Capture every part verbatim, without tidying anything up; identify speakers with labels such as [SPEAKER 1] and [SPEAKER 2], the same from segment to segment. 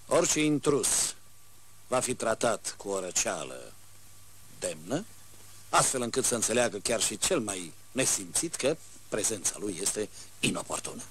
[SPEAKER 1] Orice intrus va fi tratat cu o răceală demnă, astfel încât să înțeleagă chiar și cel mai nesimțit că prezența lui este inoportună.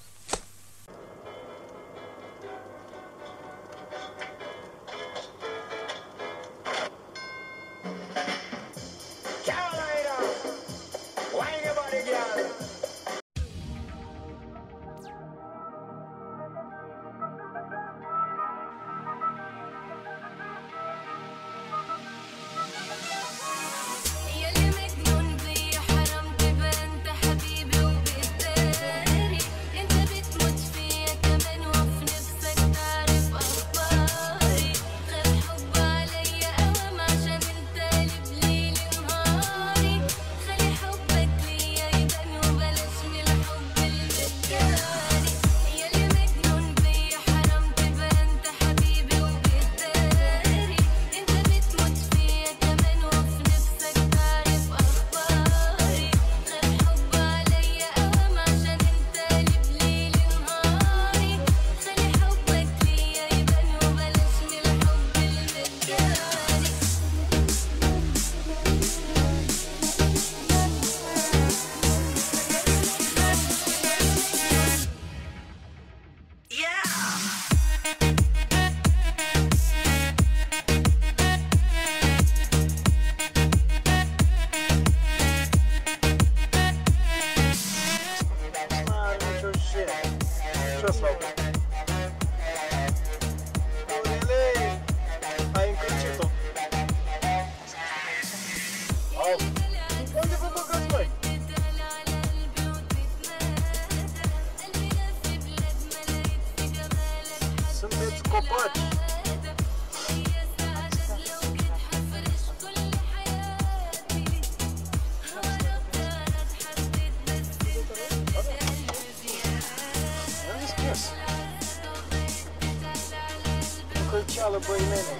[SPEAKER 2] Încălceală, băi mele.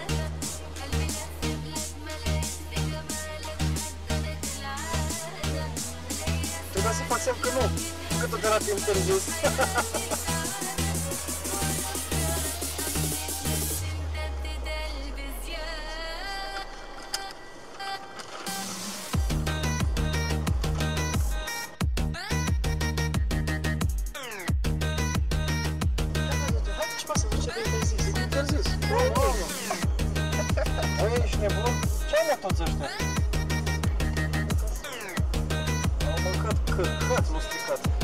[SPEAKER 2] Trebuia să fac semn că nu. Cât o de timp târziu. Băi, ești nebun? Ce-au mă toți ăștia? Au mâncat căcat, nu stricat.